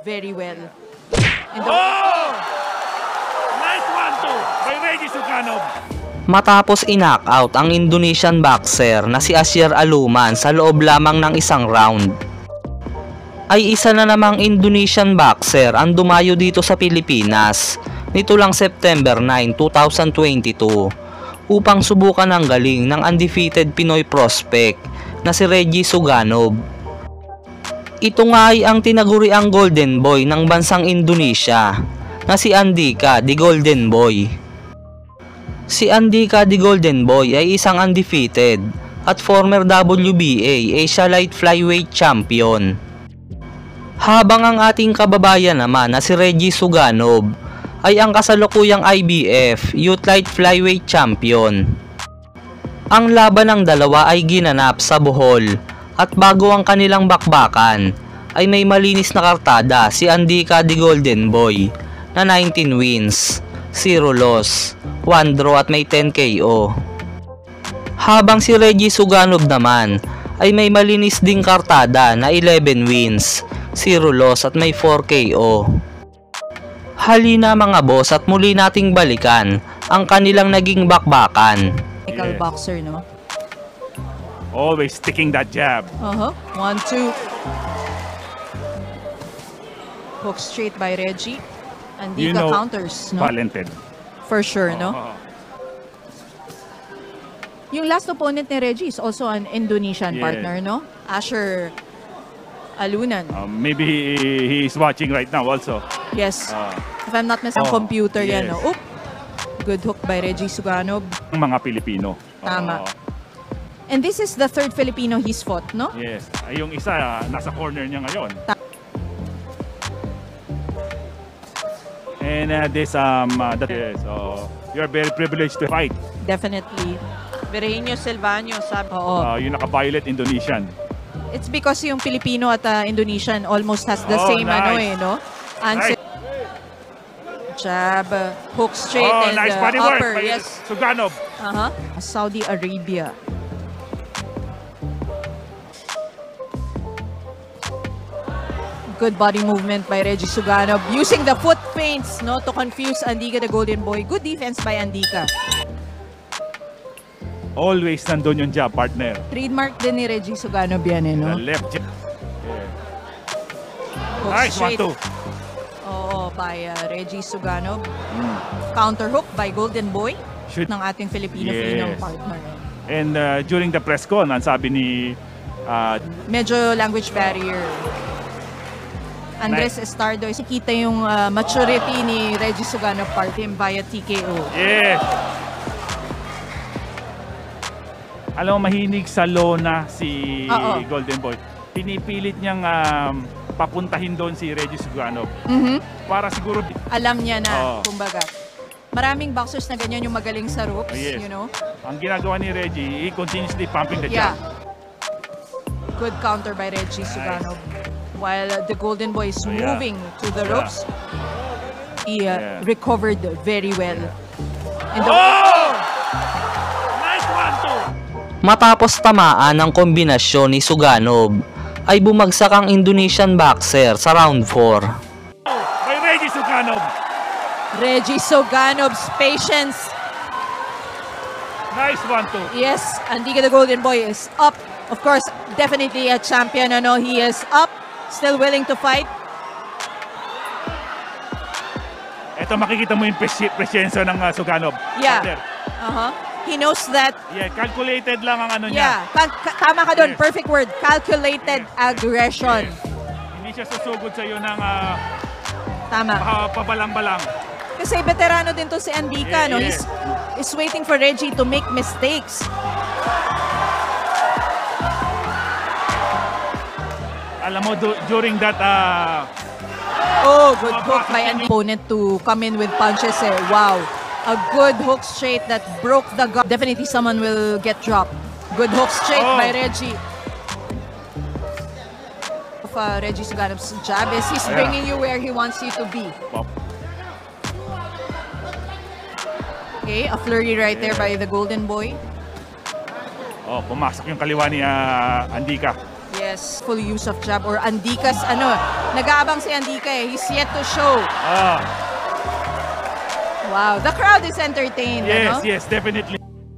very well. Oh! Nice 1-2 by Reggie Suganov. Matapos i-knockout ang Indonesian boxer na si Asyir Aluman sa loob lamang ng isang round, ay isa na namang Indonesian boxer ang dumayo dito sa Pilipinas nito lang September 9, 2022 upang subukan ang galing ng undefeated Pinoy prospect na si Reggie Suganov. Ito nga ay ang tinaguriang Golden Boy ng bansang Indonesia na si Andika the Golden Boy. Si Andika the Golden Boy ay isang undefeated at former WBA Asia Light Flyweight Champion. Habang ang ating kababayan naman na si Reggie Suganov ay ang kasalukuyang IBF Youth Light Flyweight Champion. Ang laban ng dalawa ay ginanap sa Bohol at bago ang kanilang bakbakan ay may malinis na kartada si Andika the Golden Boy na 19 wins, 0 loss, 1 draw at may 10 KO. Habang si Reggie Suganov naman ay may malinis ding kartada na 11 wins, 0 loss at may 4 KO. Halina mga boss at muli nating balikan ang kanilang naging bakbakan. Technical boxer, no? Always sticking that jab. 1-2. Hook straight by Reggie. Andika counters, no? Talented. For sure, no? Yung last opponent ni Reggie is also an Indonesian partner, no? Asyir Aluman. Maybe he is watching right now also. Yes. If I'm not mistaken, computer yan, no? Oop. Good hook by Reggie Suganov. Mga Pilipino. Tama. And this is the third Filipino he's fought, no? Yes. Yung isa, nasa corner niya ngayon. And so you're very privileged to fight. Definitely. Virgenio Silvano, sabi. Yung naka-violet Indonesian. It's because yung Filipino at Indonesian almost has the same no? Answer. Nice. Jab, hook straight and nice body work upper. by Yes. Suganov. Saudi Arabia. Good body movement by Reggie Suganov using the foot feints, no, to confuse Andika the Golden Boy. Good defense by Andika. Always nandun yung jab, partner. Trademark din ni Reggie Suganov yan, no? The left jab. Nice, 1-2. By Reggie Suganov. Counter hook by Golden Boy ng ating Filipino partner. And during the press con, ang sabi ni... medyo language barrier. Andres Estardo, kita yung maturity ni Reggie Suganov part him via TKO. Yes! Alam mo, mahinig sa lona si Golden Boy. Pinipilit niyang papuntahin doon si Reggie Suganov. Para siguro... Alam niya na, kumbaga. Maraming boxers na ganyan yung magaling sa ropes, you know? Ang ginagawa ni Reggie, he continuously pumping the jab. Good counter by Reggie Suganov. While the Golden Boy is moving to the ropes, he recovered very well. And Nice 1-2! Matapos tamaan ng kombinasyon ni Suganov, ay bumagsak ang Indonesian boxer sa round 4. By Reggie Suganov. Reggie Suganov's patience. Nice 1-2. Yes, Andika the Golden Boy is up. Of course, definitely a champion. He is up, still willing to fight. Ito makikita mo yung presensya ng Suganov. Yeah. He knows that. Yeah, calculated lang ang ano niya. Tama ka doon. Perfect word. Calculated aggression. Hindi siya susugod sa iyo ng tama. Pabalang-balang. Kasi veterano din to si Andika, no? He's waiting for Reggie to make mistakes. Alam mo, during that good hook by an opponent to come in with punches. Wow. A good hook straight that broke the guard. Definitely someone will get dropped. Good hook straight by Reggie. Reggie Suganov's jab is he's bringing you where he wants you to be. Okay, a flurry right there by the Golden Boy. Pumasok yung kaliwa ni Andika. Yes. Yes, full use of jab or Andika's nag-aabang si Andika eh. He's yet to show. Wow, the crowd is entertained. Yes, yes, definitely.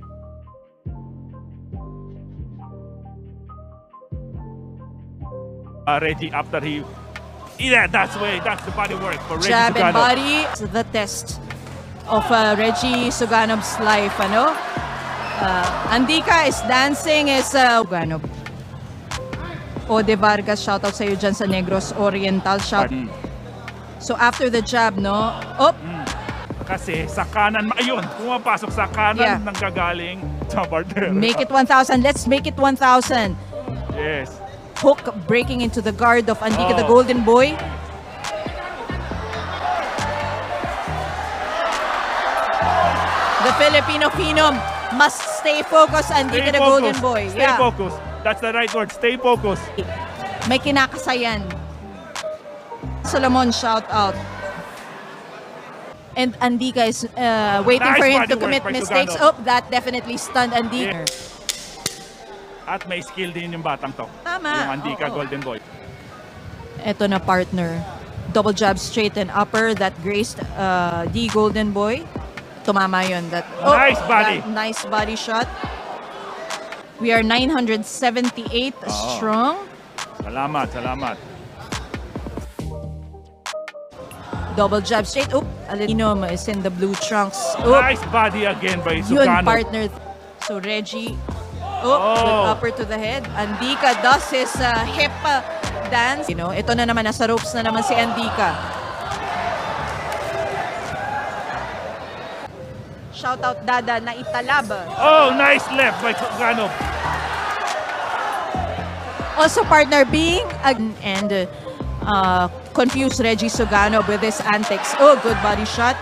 Reggie after he... Yeah, that's the body work for Reggie Jab and Suganov. body. It's the test of Reggie Suganov's life, Andika is dancing Suganov. Ode Vargas, shoutout sa iyo dyan sa Negros Oriental. So after the jab, Kasi sa kanan, ayun, pumapasok sa kanan ng gagaling sa partner. Make it 1,000. Let's make it 1,000. Yes. Hook breaking into the guard of Andika, the Golden Boy. The Filipino phenom must stay focused, Andika, the Golden Boy. Stay focused. That's the right word. Stay focused. May kinakasayan. Solomon, shout out. And Andika is waiting for him to commit mistakes. Oh, that definitely stunned Andika. At may skill din yung batang to. Tama. Yung Andika Golden Boy. Ito na partner. Double jab straight and upper that graced the Golden Boy. Tumama yun. Nice body. Nice body shot. We are 978 strong. Salamat, salamat. Double jab straight. Alinom is in the blue trunks. Nice body again by Yun, Suganov. partner. So Reggie. Good upper to the head. Andika does his hip dance. Ito na naman, nasa ropes na naman si Andika. Shout out Dada na italab. Nice left by Suganov. Also partner being and confused Reggie Suganov with his antics. Good body shot.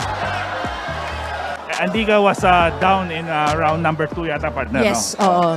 Andika was down in round number 2 yata, partner. Yes, oo.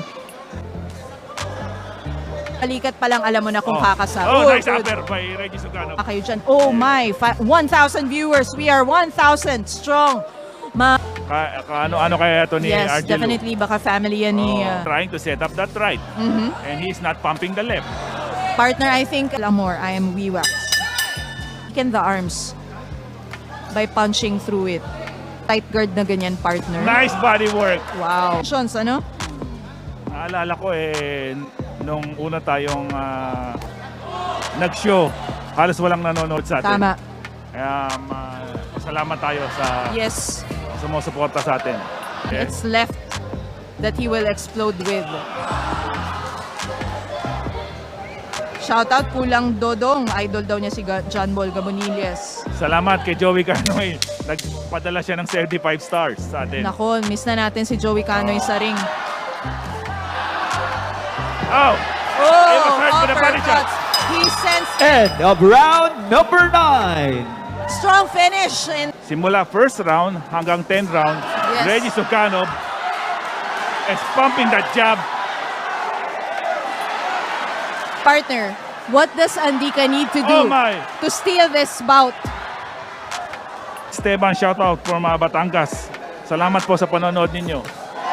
Kalikat pa lang alam mo na kung kakasa. Nice upper by Reggie Suganov. Kayo dyan. My, 1,000 viewers. We are 1,000 strong. Ano kaya ito ni Yes, Argelo? definitely. Baka family yan ni... Trying to set up that right. And he's not pumping the left. Partner, I think, Lamor, I am Wiwax. Weaken the arms by punching through it. Tight guard na ganyan, partner. Nice body work. Wow. Shons, Naalala ko nung una tayong nag-show, halos walang nanonood sa atin. Tama. Kaya salamat tayo sa sumusuporta sa atin. Yes. It's left that he will explode with. Shoutout Kulang Dodong. Idol daw niya si John Bol Gabonillas. Salamat kay Joey Canoy. Nagpadala siya ng 75 stars sa atin. Nako, miss na natin si Joey Canoy sa ring. Uppercuts. He sends End of round number 9. strong finish. Simula first round hanggang 10th round, Reggie Suganov is pumping that jab. Partner, what does Andika need to do to steal this bout? Esteban, shout out from Batangas. Salamat po sa panonood ninyo.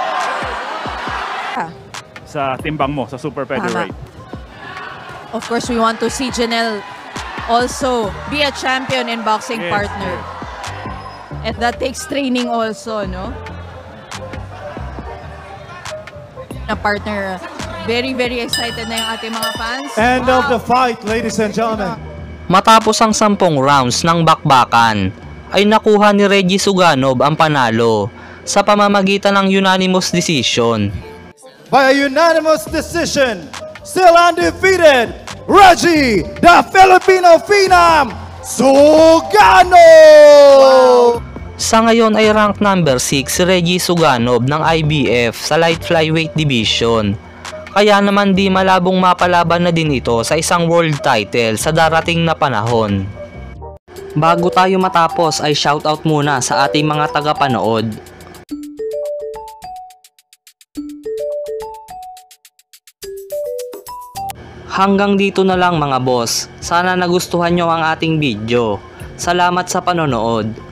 Sa timbang mo, sa super featherweight. Of course, we want to see Janelle also be a champion in boxing, partner. And that takes training also, no? Na partner, very, very excited na yung ating mga fans. End of the fight, ladies and gentlemen. Matapos ang 10 rounds ng bakbakan, ay nakuha ni Reggie Suganov ang panalo sa pamamagitan ng unanimous decision. By a unanimous decision, still undefeated, Reggie, the Filipino Phenom, Suganov! Sa ngayon ay rank number 6 si Reggie Suganov ng IBF sa light flyweight division. Kaya naman di malabong mapalaban na din ito sa isang world title sa darating na panahon. Bago tayo matapos ay shoutout muna sa ating mga tagapanood. Hanggang dito na lang mga boss. Sana nagustuhan nyo ang ating video. Salamat sa panonood.